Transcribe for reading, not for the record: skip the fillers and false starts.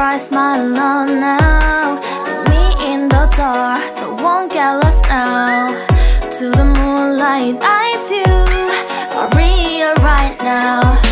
bright smile on now. Put me in the dark, so won't get lost now. To the moonlight, eyes you are real right now.